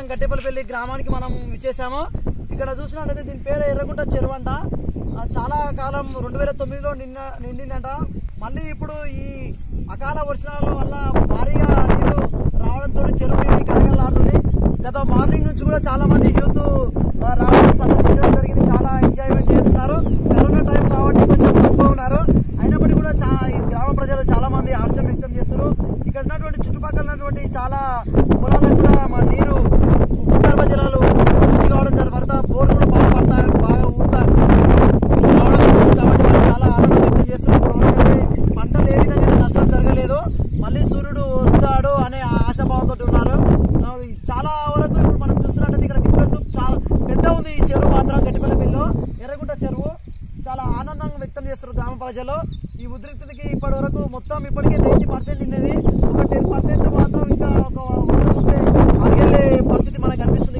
గట్టెపల్లిపల్లి గ్రామానికి మనం విచ్చేసాము. ఇక్కడ చూసినట్లయితే దీని పేరు ఎర్రగుంట చెరువు అంట. చాలా కాలం 2009లో నిండిందంట. మళ్ళీ ఇప్పుడు ఈ అకాల వర్షాల వల్ల భారీగా నీళ్లు రావడంతో చెరువు నీటి కలగలాడుతుంది. గత మార్నింగ్ నుంచి కూడా చాలా మంది యూత్ రావడం సందర్శించడం జరిగింది. చాలా ఎంజాయ్మెంట్ చేస్తున్నారు. కరోనా టైం కాబట్టి కొంచెం తక్కువ ఉన్నారు. అయినప్పటికీ కూడా గ్రామ ప్రజలు చాలా మంది హర్షం వ్యక్తం చేస్తారు. ఇక్కడ ఉన్నటువంటి చుట్టుపక్కల ఉన్నటువంటి చాలా పొలాలకు కూడా మా నీరు భూగర్భ జలాలు మంచి కావడం వరద బోర్లు కూడా బాగా పడతాయి, బాగా ఊరుతాయి కాబట్టి వాళ్ళు చాలా ఆనందం వ్యక్తం చేస్తున్నారు. ఇప్పటివరకు అయితే పంటలు ఏ విధంగా అయితే నష్టం జరగలేదు. మళ్ళీ సూర్యుడు వస్తాడు అనే ఆశాభావంతో ఉన్నారు. చాలా వరకు ఇప్పుడు మనం చూస్తున్నట్టు ఇక్కడ చాలా పెద్ద ఉంది ఈ చెరువు మాత్రం. గట్టిపల్లిలో ఎర్రగుంట చెరువు చాలా ఆనందంగా వ్యక్తం చేస్తారు గ్రామ ప్రజలు. ఈ ఉద్రిక్తతకి ఇప్పటి వరకు మొత్తం ఇప్పటికే 90% నిన్నది. ఒక 10% మాత్రం ఇంకా ఒక వర్షం వస్తే ఆగిపోయే పరిస్థితి మనకు కనిపిస్తుంది.